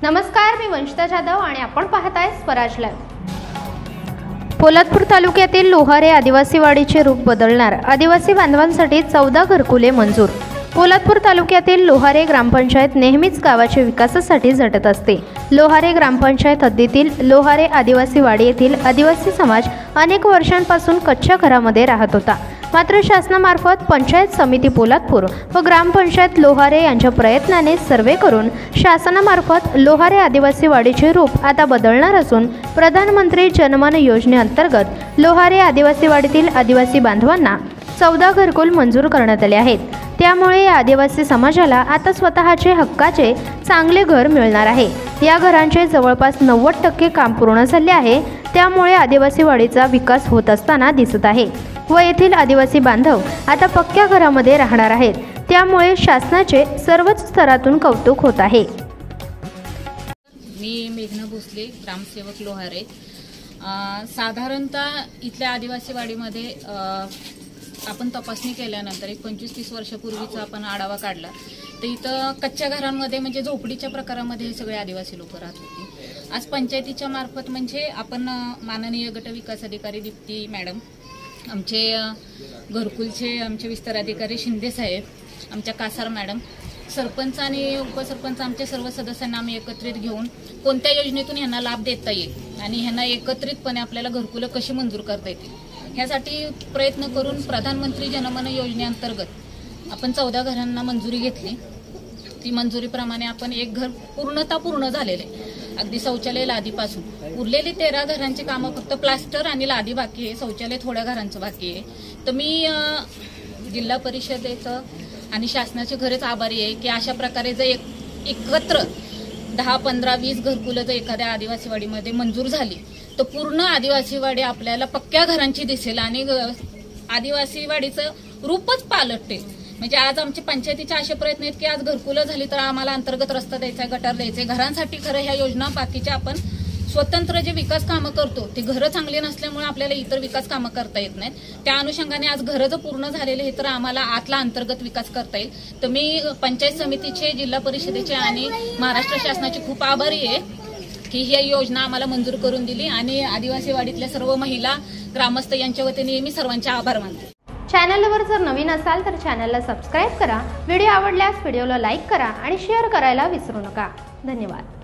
नमस्कार, मी वंशिता जाधव आणि आपण पाहताय स्वराज लाईव्ह। पोलादपूर तालुक्यातील लोहारे आदिवासी वाडीचे रूप बदलणार, आदिवासी बांधवांसाठी 14 घरकुले मंजूर। पोलादपूर तालुक्यातील लोहारे ग्रामपंचायत नेहमीच गावाच्या विकासासाठी झटत असते। लोहारे ग्रामपंचायत हद्दीतील लोहारे आदिवासी वाडी येथील आदिवासी समाज अनेक वर्षांपासून कच्च्या घरामध्ये राहत होता। मात्र शासनामार्फत पंचायत समिती पोलादपूर व ग्रामपंचायत लोहारे यांच्या प्रयत्नाने सर्वे करून शासनामार्फत लोहारे आदिवासी वाडीचे रूप आता बदलणार असून प्रधानमंत्री जनमन योजनेअंतर्गत लोहारे आदिवासी वाडीतील आदिवासी बांधवांना 14 घरकुल मंजूर करण्यात आले आहेत। त्यामुळे या आदिवासी समाजाला आता स्वतःचे हक्काचे चांगले घर मिळणार आहे। या घरांचे जवळपास 90% काम पूर्ण झाले आहे। त्यामुळे आदिवासी वाडीचा विकास होत असताना दिसत आहे व येथील आदिवासी बांधव आता पक्क्या घरामध्ये राहणार आहेत। त्यामुळे शासनाचे सर्वच स्तरातून कौतुक होत आहे। मी मेघना भोसले, ग्रामसेवक लोहारे। साधारणतः इथल्या आदिवासी वाडीमध्ये आपण तपासणी केल्यानंतर एक 25-30 वर्षापूर्वीचा आपण आढावा काढला तर इथं कच्च्या घरांमध्ये म्हणजे झोपडीच्या प्रकारामध्ये हे सगळे आदिवासी लोक राहत होते। आज पंचायतीच्या मार्फत म्हणजे आपण माननीय गट विकास अधिकारी दीप्ती मॅडम, आमचे घरकुलचे आमचे विस्तार अधिकारी शिंदे साहेब, आमच्या कासार मॅडम, सरपंच आणि उपसरपंच आमच्या सर्व सदस्यांना आम्ही एकत्रित घेऊन कोणत्या योजनेतून यांना लाभ देता येईल आणि ह्यांना एकत्रितपणे आपल्याला घरकुलं कशी मंजूर करता येतील ह्यासाठी प्रयत्न करून प्रधानमंत्री जनमन योजनेअंतर्गत आपण 14 घरांना मंजुरी घेतली। ती मंजुरीप्रमाणे आपण एक घर पूर्णतः पूर्ण झालेले, अगदी शौचालय लादीपासून उरलेली 13 घरांची कामं फक्त प्लास्टर आणि लादी बाकी आहे, शौचालय थोड्या घरांचं बाकी आहे। तर मी जिल्हा परिषदेचं आणि शासनाचे खरेच आभारी आहे की अशा प्रकारे जर एकत्र 10, 15, 20 घरकुलं जर एखाद्या आदिवासी वाडीमध्ये मंजूर झाली तर पूर्ण आदिवासी वाडी आपल्याला पक्क्या घरांची दिसेल आणि आदिवासी वाडीचं रूपच पालटेल। म्हणजे आज आमच्या पंचायतीचे असे प्रयत्न आहेत की आज घरकुलं झाली तर आम्हाला अंतर्गत रस्ता द्यायचा, गटार द्यायचे, घरांसाठी खरं ह्या योजना बाकीच्या आपण स्वतंत्र जे विकास कामं करतो ते घरं चांगली नसल्यामुळे आपल्याला इतर विकास कामं करता येत नाहीत। त्या अनुषंगाने आज घरं जर पूर्ण झालेले हे तर आम्हाला आतला अंतर्गत विकास करता येईल। तर मी पंचायत समितीचे, जिल्हा परिषदेचे आणि महाराष्ट्र शासनाचे खूप आभारी आहे की ही योजना आम्हाला मंजूर करून दिली आणि आदिवासी वाडीतल्या सर्व महिला, ग्रामस्थ यांच्या वतीने मी सर्वांचे आभार मानते। चॅनलवर जर नवीन असाल तर चॅनलला सबस्क्राइब करा, व्हिडिओ आवडल्यास व्हिडिओला लाईक करा आणि शेअर करायला विसरू नका। धन्यवाद।